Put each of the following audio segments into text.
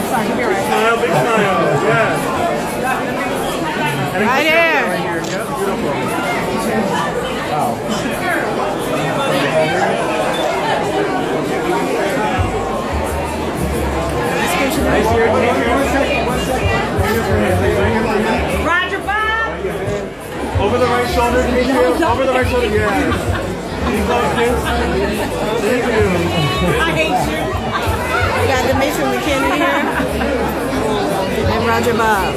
Smile, big smile. Yes. Right here. Right here. Yep. Beautiful. Wow. Nice here. One second. Roger Bob. Over the right shoulder, Demetria. Over the right shoulder. Yes. You close this. Thank you. I hate you. We got Demetria McKinney here. And Roger Bob.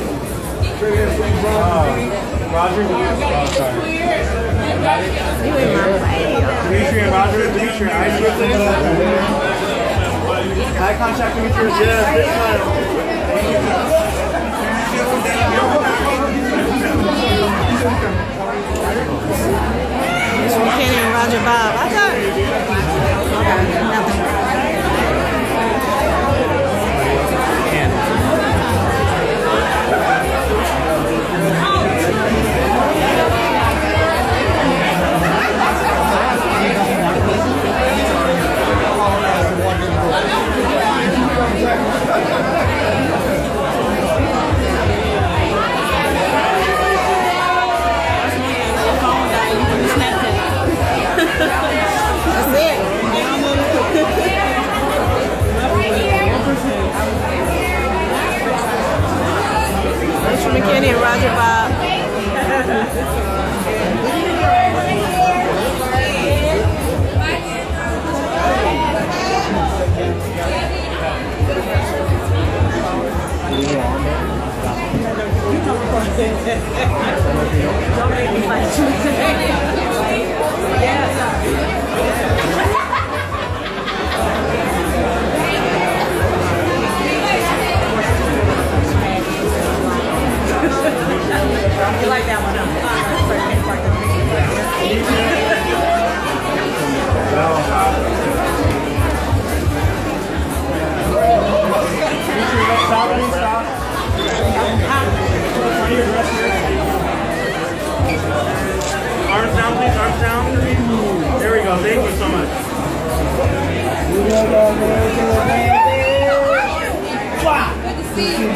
Roger. Oh, sorry. You in my way. Demetria and Roger. Demetria, eyes with eye contact, Demetria. Yes, big smile. It's McKinney and Roger Bob. I thought. Okay, nothing. That's it. Mr. McKinney and Roger Bob. Don't make me fight you. You like that one, huh? Arms down, please. Arms down. There we go. Thank you so much. Good to see you.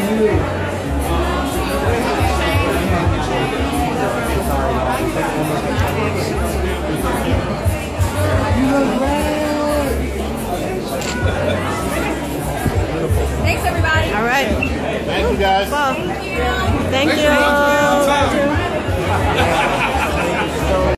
Thanks, everybody. All right. Thank you, guys. Well, thank you.